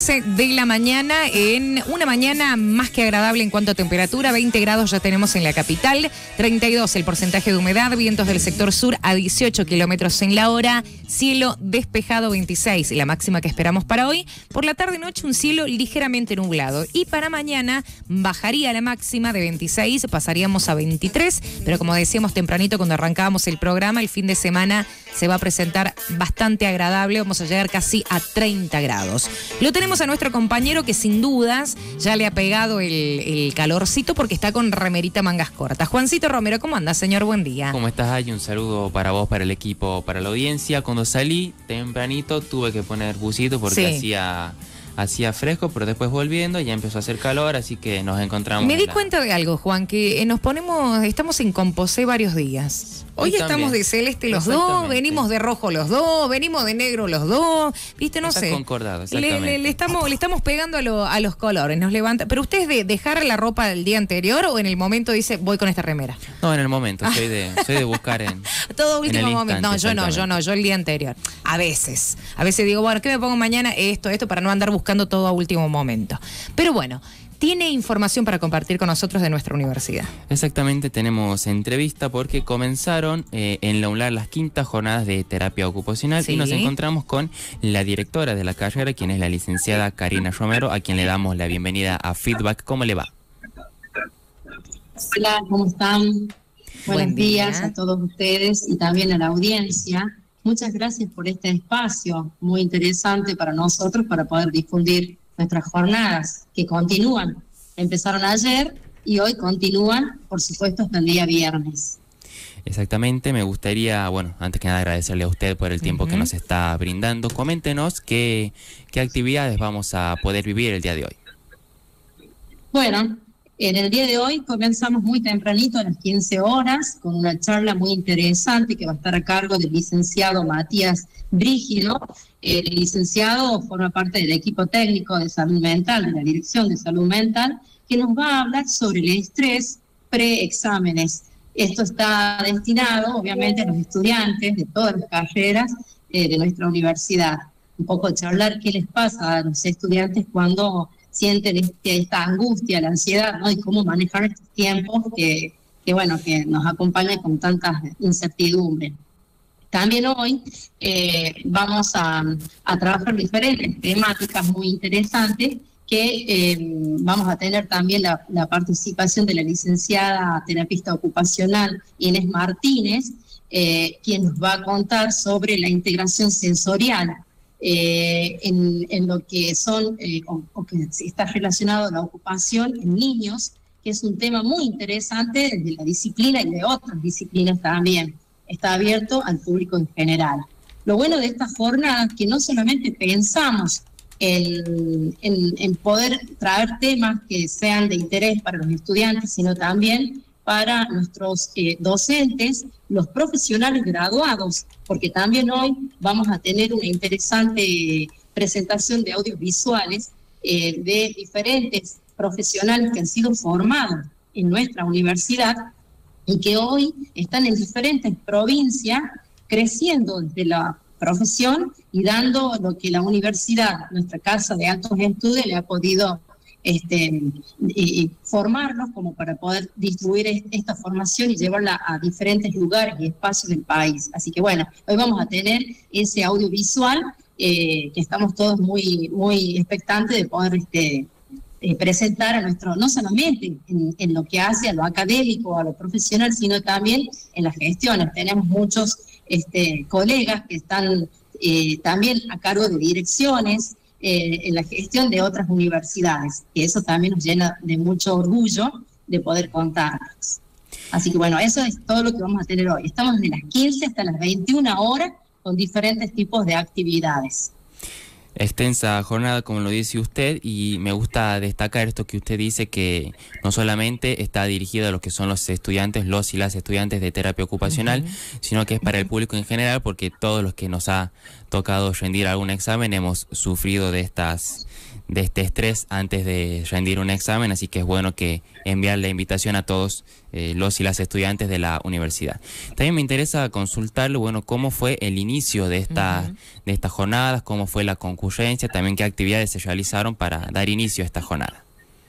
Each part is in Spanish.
De la mañana, en una mañana más que agradable en cuanto a temperatura. 20 grados ya tenemos en la capital, 32 el porcentaje de humedad, vientos del sector sur a 18 kilómetros en la hora, cielo despejado 26 y la máxima que esperamos para hoy. Por la tarde-noche un cielo ligeramente nublado y para mañana bajaría la máxima de 26, pasaríamos a 23, pero como decíamos tempranito cuando arrancábamos el programa, el fin de semana se va a presentar bastante agradable, vamos a llegar casi a 30 grados. Lo tenemos a nuestro compañero que sin dudas ya le ha pegado el calorcito porque está con remerita mangas cortas. Juancito Romero, ¿cómo andas, señor? Buen día. ¿Cómo estás, Ay? Un saludo para vos, para el equipo, para la audiencia. Cuando salí tempranito tuve que poner busito porque hacía fresco, pero después volviendo ya empezó a hacer calor, así que nos encontramos. Me di cuenta de algo, Juan, que estamos en composé varios días. Hoy estamos de celeste los dos, venimos de rojo los dos, venimos de negro los dos, ¿viste? No Está sé. concordado, exactamente. Le estamos pegando a los colores, nos levanta. ¿Pero usted es de dejar la ropa del día anterior o en el momento dice, voy con esta remera? No, en el momento, soy de buscar en todo último momento. No, yo el día anterior. A veces digo, bueno, ¿qué me pongo mañana? Esto, para no andar buscando todo a último momento. Pero bueno, tiene información para compartir con nosotros de nuestra universidad. Exactamente, tenemos entrevista porque comenzaron en la UNLAR las quintas jornadas de terapia ocupacional y nos encontramos con la directora de la carrera, quien es la licenciada Karina Romero, a quien le damos la bienvenida a Feedback. ¿Cómo le va? Hola, ¿cómo están? Buenos días a todos ustedes y también a la audiencia. Muchas gracias por este espacio muy interesante para nosotros para poder difundir nuestras jornadas que continúan. Empezaron ayer y hoy continúan, por supuesto, hasta el día viernes. Exactamente, me gustaría, bueno, antes que nada agradecerle a usted por el tiempo que nos está brindando. Coméntenos qué actividades vamos a poder vivir el día de hoy. Bueno, en el día de hoy comenzamos muy tempranito a las 15 horas con una charla muy interesante que va a estar a cargo del licenciado Matías Brígido. El licenciado forma parte del equipo técnico de salud mental, de la Dirección de Salud Mental, que nos va a hablar sobre el estrés preexámenes. Esto está destinado, obviamente, a los estudiantes de todas las carreras de nuestra universidad. Un poco charlar qué les pasa a los estudiantes cuando sienten esta angustia, la ansiedad, ¿no? Y cómo manejar estos tiempos que nos acompañan con tanta incertidumbre. También hoy vamos a trabajar diferentes temáticas muy interesantes que vamos a tener también la participación de la licenciada terapista ocupacional Inés Martínez, quien nos va a contar sobre la integración sensorial en lo que son o que está relacionado a la ocupación en niños, que es un tema muy interesante desde la disciplina y de otras disciplinas también. Está abierto al público en general. Lo bueno de esta jornada es que no solamente pensamos en poder traer temas que sean de interés para los estudiantes, sino también para nuestros docentes, los profesionales graduados, porque también hoy vamos a tener una interesante presentación de audiovisuales de diferentes profesionales que han sido formados en nuestra universidad y que hoy están en diferentes provincias creciendo desde la profesión y dando lo que la universidad, nuestra casa de altos estudios, le ha podido formarnos como para poder distribuir esta formación y llevarla a diferentes lugares y espacios del país. Así que bueno, hoy vamos a tener ese audiovisual que estamos todos muy, muy expectantes de poder presentar a nuestro, no solamente en lo que hace a lo académico, a lo profesional, sino también en las gestiones. Tenemos muchos colegas que están también a cargo de direcciones, en la gestión de otras universidades, que eso también nos llena de mucho orgullo de poder contarnos. Así que bueno, eso es todo lo que vamos a tener hoy. Estamos de las 15 hasta las 21 horas con diferentes tipos de actividades. Extensa jornada, como lo dice usted, y me gusta destacar esto que usted dice, que no solamente está dirigido a los que son los estudiantes, los y las estudiantes de terapia ocupacional, sino que es para el público en general, porque todos los que nos ha tocado rendir algún examen hemos sufrido de estas este estrés antes de rendir un examen, así que es bueno que enviar la invitación a todos los y las estudiantes de la universidad. También me interesa consultarle, bueno, cómo fue el inicio de estas jornadas, cómo fue la concurrencia, también qué actividades se realizaron para dar inicio a esta jornada.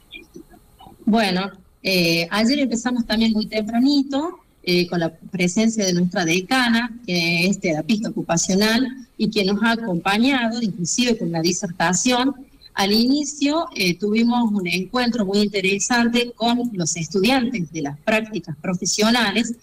Bueno, ayer empezamos también muy tempranito, con la presencia de nuestra decana, que es terapista ocupacional y que nos ha acompañado, inclusive con la disertación. Al inicio tuvimos un encuentro muy interesante con los estudiantes de las prácticas profesionales,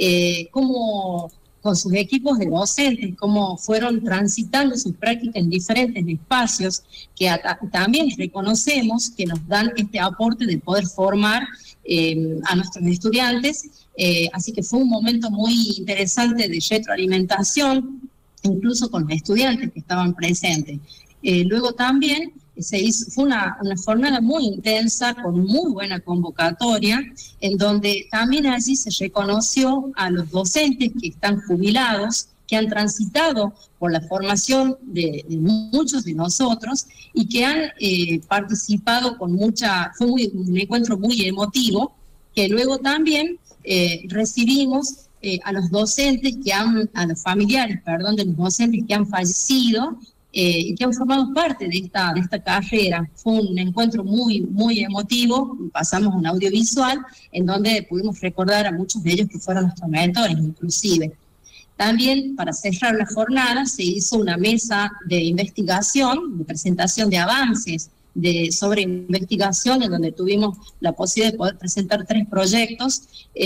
como con sus equipos de docentes, cómo fueron transitando sus prácticas en diferentes espacios, que también reconocemos que nos dan este aporte de poder formar a nuestros estudiantes. Así que fue un momento muy interesante de retroalimentación, incluso con los estudiantes que estaban presentes. Luego también fue una jornada muy intensa, con muy buena convocatoria, en donde también allí se reconoció a los docentes que están jubilados, que han transitado por la formación de muchos de nosotros y que han participado con fue un encuentro muy emotivo, que luego también recibimos a los docentes a los familiares, perdón, de los docentes que han fallecido y que han formado parte de esta carrera. Fue un encuentro muy, muy emotivo. Pasamos un audiovisual en donde pudimos recordar a muchos de ellos que fueron nuestros mentores, inclusive. También, para cerrar la jornada, se hizo una mesa de investigación, de presentación de avances sobre investigación, en donde tuvimos la posibilidad de poder presentar 3 proyectos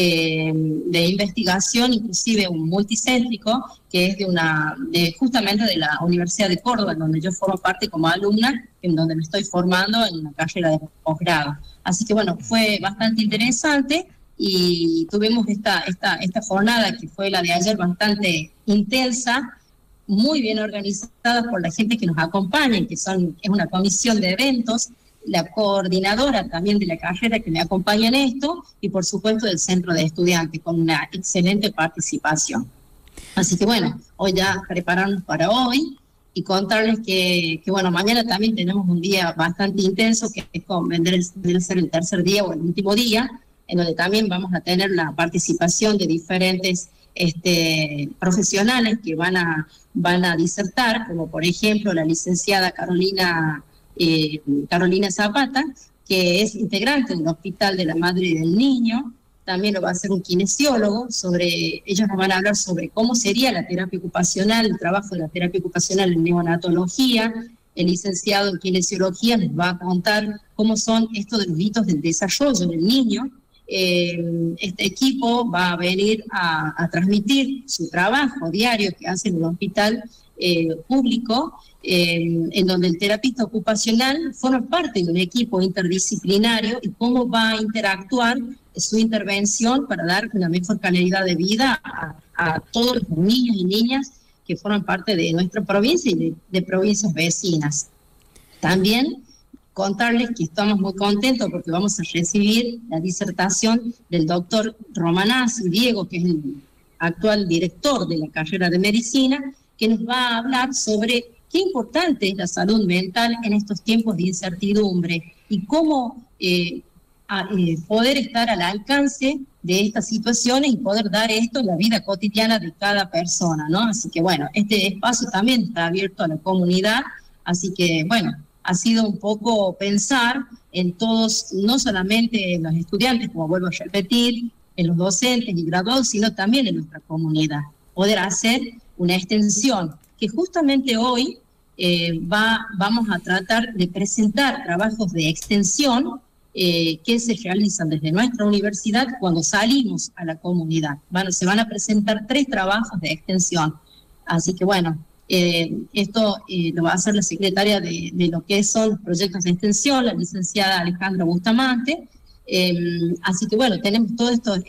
de investigación, inclusive un multicéntrico, que es justamente de la Universidad de Córdoba, en donde yo formo parte como alumna, en donde me estoy formando en una carrera de posgrado. Así que bueno, fue bastante interesante y tuvimos esta jornada, que fue la de ayer, bastante intensa, muy bien organizada por la gente que nos acompaña, que es una comisión de eventos, la coordinadora también de la carrera que me acompaña en esto, y por supuesto del centro de estudiantes, con una excelente participación. Así que bueno, hoy ya prepararnos para hoy y contarles que bueno, mañana también tenemos un día bastante intenso, que es debe ser el tercer día o el último día, en donde también vamos a tener la participación de diferentes profesionales que van a disertar, como por ejemplo la licenciada Carolina Zapata, que es integrante del Hospital de la Madre y del Niño. También lo va a hacer un kinesiólogo. Ellos nos van a hablar sobre cómo sería la terapia ocupacional, el trabajo de la terapia ocupacional en neonatología. El licenciado en kinesiología nos va a contar cómo son estos de los hitos del desarrollo del niño. Este equipo va a venir a transmitir su trabajo diario que hace en el hospital público, en donde el terapista ocupacional forma parte de un equipo interdisciplinario, y cómo va a interactuar su intervención para dar una mejor calidad de vida a todos los niños y niñas que forman parte de nuestra provincia y de provincias vecinas. También contarles que estamos muy contentos porque vamos a recibir la disertación del doctor Romanazzi Diego, que es el actual director de la carrera de medicina, que nos va a hablar sobre qué importante es la salud mental en estos tiempos de incertidumbre y cómo poder estar al alcance de estas situaciones y poder dar esto en la vida cotidiana de cada persona, ¿no? Así que bueno, este espacio también está abierto a la comunidad, así que bueno, ha sido un poco pensar en todos, no solamente en los estudiantes, como vuelvo a repetir, en los docentes y graduados, sino también en nuestra comunidad. Poder hacer una extensión, que justamente hoy vamos a tratar de presentar trabajos de extensión que se realizan desde nuestra universidad cuando salimos a la comunidad. Se van a presentar 3 trabajos de extensión. Así que bueno, esto lo va a hacer la secretaria de lo que son los proyectos de extensión, la licenciada Alejandra Bustamante. Así que bueno, tenemos todos estos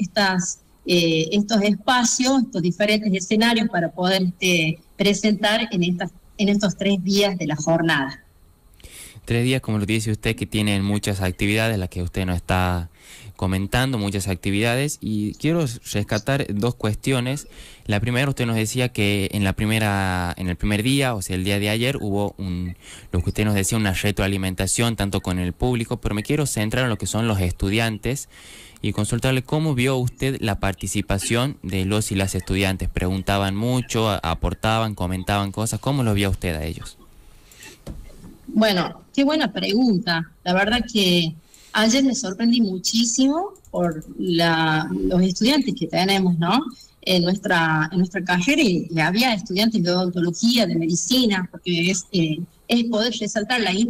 espacios, estos diferentes escenarios para poder presentar en estos 3 días de la jornada. 3 días, como lo dice usted, que tienen muchas actividades, las que usted nos está comentando, muchas actividades, y quiero rescatar 2 cuestiones. La primera, usted nos decía que en el primer día, o sea, el día de ayer, hubo lo que usted nos decía, una retroalimentación tanto con el público, pero me quiero centrar en lo que son los estudiantes y consultarle cómo vio usted la participación de los y las estudiantes. Preguntaban mucho, aportaban, comentaban cosas. ¿Cómo lo vio usted a ellos? Bueno, qué buena pregunta. La verdad que ayer me sorprendí muchísimo por los estudiantes que tenemos, ¿no? En nuestra carrera, y había estudiantes de odontología, de medicina, porque es poder resaltar la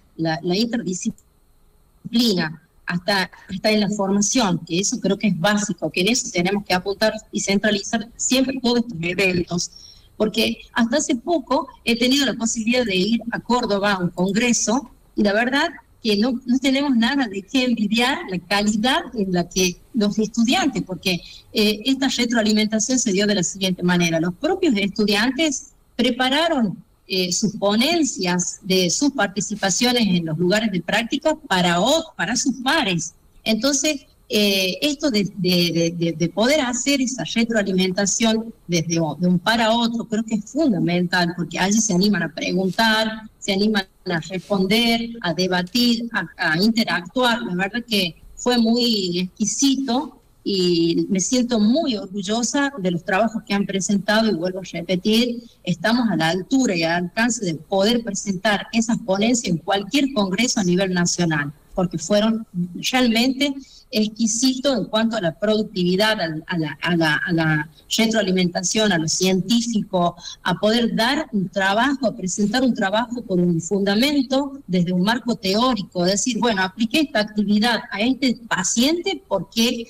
interdisciplina hasta en la formación, que eso creo que es básico, que en eso tenemos que apuntar y centralizar siempre todos estos eventos. Porque hasta hace poco he tenido la posibilidad de ir a Córdoba a un congreso, y la verdad que no tenemos nada de qué envidiar la calidad en la que los estudiantes, porque esta retroalimentación se dio de la siguiente manera. Los propios estudiantes prepararon sus ponencias de sus participaciones en los lugares de práctica para sus pares. Entonces, esto de poder hacer esa retroalimentación de un par a otro, creo que es fundamental, porque allí se animan a preguntar, se animan a responder, a debatir, a interactuar. La verdad que fue muy exquisito y me siento muy orgullosa de los trabajos que han presentado, y vuelvo a repetir, estamos a la altura y al alcance de poder presentar esas ponencias en cualquier congreso a nivel nacional, porque fueron realmente exquisitos en cuanto a la productividad, a la retroalimentación, a lo científico, a poder dar un trabajo, a presentar un trabajo con un fundamento desde un marco teórico, decir, bueno, apliqué esta actividad a este paciente porque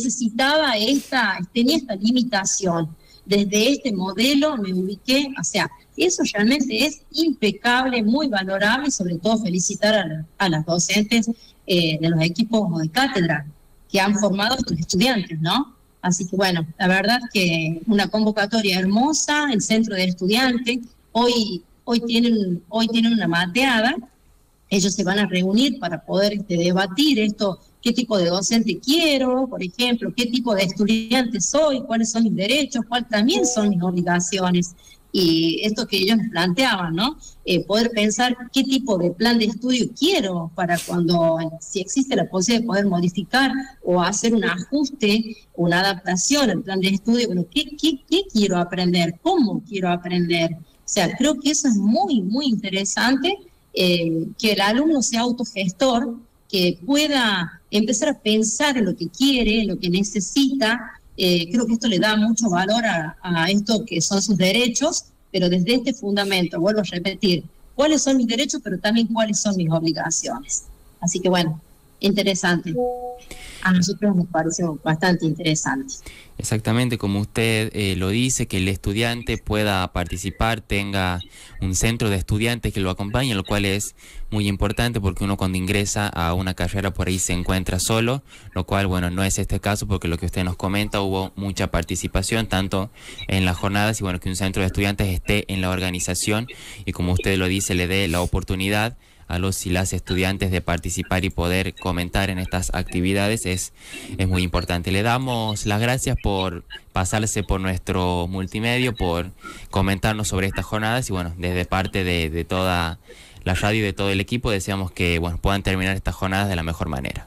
tenía esta limitación. Desde este modelo me ubiqué, o sea, eso realmente es impecable, muy valorable, y sobre todo felicitar a las docentes de los equipos de cátedra que han formado a estos estudiantes, ¿no? Así que bueno, la verdad que una convocatoria hermosa, el centro de estudiantes, hoy tienen una mateada, ellos se van a reunir para poder debatir esto, qué tipo de docente quiero, por ejemplo, qué tipo de estudiante soy, cuáles son mis derechos, cuáles también son mis obligaciones. Y esto que ellos nos planteaban, ¿no? Poder pensar qué tipo de plan de estudio quiero para si existe la posibilidad de poder modificar o hacer un ajuste, una adaptación al plan de estudio. Bueno, ¿qué quiero aprender? ¿Cómo quiero aprender? O sea, creo que eso es muy, muy interesante, que el alumno sea autogestor, que pueda empezar a pensar en lo que quiere, en lo que necesita. Creo que esto le da mucho valor a esto que son sus derechos, pero desde este fundamento, vuelvo a repetir, cuáles son mis derechos, pero también cuáles son mis obligaciones. Así que bueno, interesante. A nosotros nos pareció bastante interesante. Exactamente, como usted lo dice, que el estudiante pueda participar, tenga un centro de estudiantes que lo acompañe, lo cual es muy importante, porque uno cuando ingresa a una carrera por ahí se encuentra solo, lo cual, bueno, no es este caso, porque lo que usted nos comenta, hubo mucha participación, tanto en las jornadas, y bueno, que un centro de estudiantes esté en la organización, y como usted lo dice, le dé la oportunidad a los y las estudiantes de participar y poder comentar en estas actividades es muy importante. Le damos las gracias por pasarse por nuestro multimedio, por comentarnos sobre estas jornadas, y bueno, desde parte de toda la radio y de todo el equipo deseamos que bueno, puedan terminar estas jornadas de la mejor manera.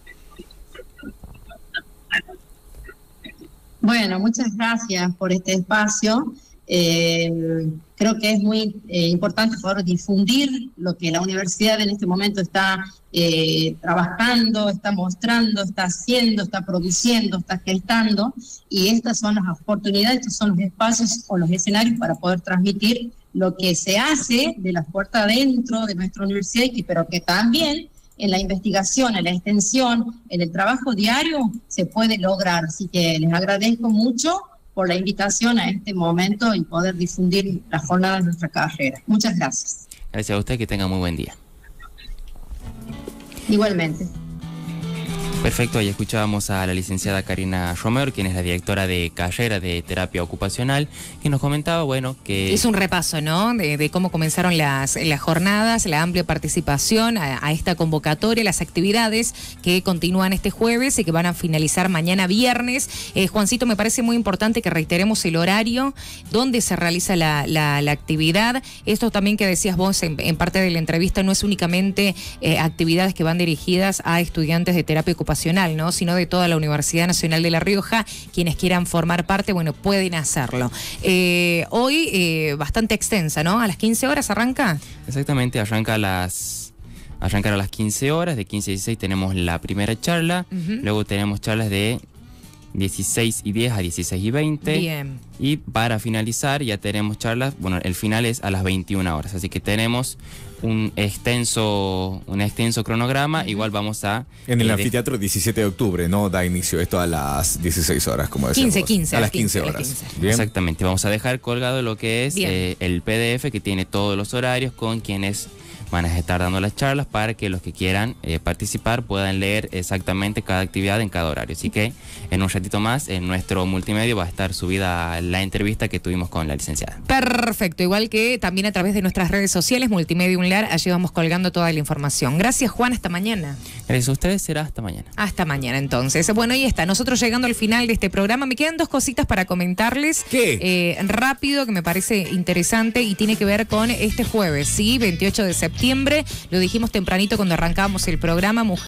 Bueno, muchas gracias por este espacio. Creo que es muy importante poder difundir lo que la universidad en este momento está trabajando, está mostrando, está haciendo, está produciendo, está gestando, y estas son las oportunidades, estos son los espacios o los escenarios para poder transmitir lo que se hace de las puertas adentro de nuestra universidad, pero que también en la investigación, en la extensión, en el trabajo diario se puede lograr. Así que les agradezco mucho por la invitación a este momento y poder difundir las jornadas de nuestra carrera. Muchas gracias. Gracias a usted, que tenga muy buen día. Igualmente. Perfecto, ahí escuchábamos a la licenciada Karina Romero, quien es la directora de carrera de terapia ocupacional, que nos comentaba, bueno, que... Es un repaso, ¿no? De cómo comenzaron las jornadas, la amplia participación a esta convocatoria, las actividades que continúan este jueves y que van a finalizar mañana viernes. Juancito, me parece muy importante que reiteremos el horario donde se realiza la actividad. Esto también que decías vos en parte de la entrevista, no es únicamente actividades que van dirigidas a estudiantes de terapia ocupacional, ¿no? Sino de toda la Universidad Nacional de La Rioja. Quienes quieran formar parte, bueno, pueden hacerlo. Hoy bastante extensa, ¿no? A las 15 horas arranca. Exactamente, arrancar a las 15 horas, de 15 a 16 tenemos la primera charla, luego tenemos charlas de 16:10 a 16:20. Bien. Y para finalizar ya tenemos charlas, bueno, el final es a las 21 horas, así que tenemos un extenso cronograma. Igual vamos a... En el anfiteatro 17 de octubre, ¿no? Da inicio esto a las 16 horas, como decíamos. 15. A las 15 horas. Bien. Exactamente, vamos a dejar colgado lo que es el PDF que tiene todos los horarios con quienes van a estar dando las charlas para que los que quieran participar puedan leer exactamente cada actividad en cada horario. Así que en un ratito más en nuestro multimedio va a estar subida la entrevista que tuvimos con la licenciada. Perfecto, igual que también a través de nuestras redes sociales, Multimedia Unlar, allí vamos colgando toda la información. Gracias, Juan, hasta mañana. Gracias a ustedes, será hasta mañana. Hasta mañana, entonces. Bueno, ahí está, nosotros llegando al final de este programa, me quedan dos cositas para comentarles. ¿Qué? Rápido, que me parece interesante y tiene que ver con este jueves, ¿sí? 28 de septiembre, lo dijimos tempranito cuando arrancábamos el programa,